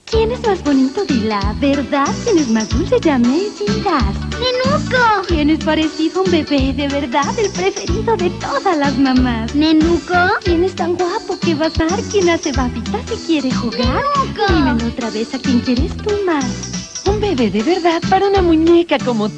¿Quién es más bonito? Di la verdad. ¿Quién es más dulce? Ya me dirás. ¡Nenuco! ¿Quién es parecido a un bebé de verdad? El preferido de todas las mamás. ¿Nenuco? ¿Quién es tan guapo que va a dar? ¿Quién hace babitas y quiere jugar? ¡Nenuco! Dímelo otra vez, ¿a quién quieres tú más? Un bebé de verdad para una muñeca como